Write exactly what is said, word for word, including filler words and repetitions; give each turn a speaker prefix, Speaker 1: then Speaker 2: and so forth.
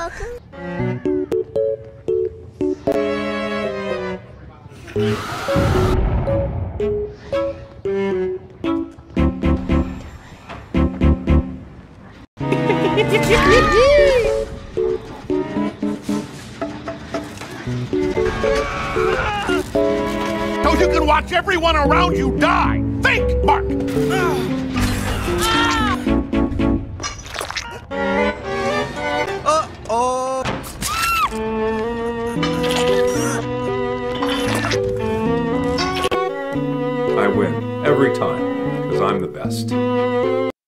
Speaker 1: welcome.
Speaker 2: So you can watch everyone around you die. Think, Mark!
Speaker 3: Uh-oh!
Speaker 4: I win every time, because I'm the best.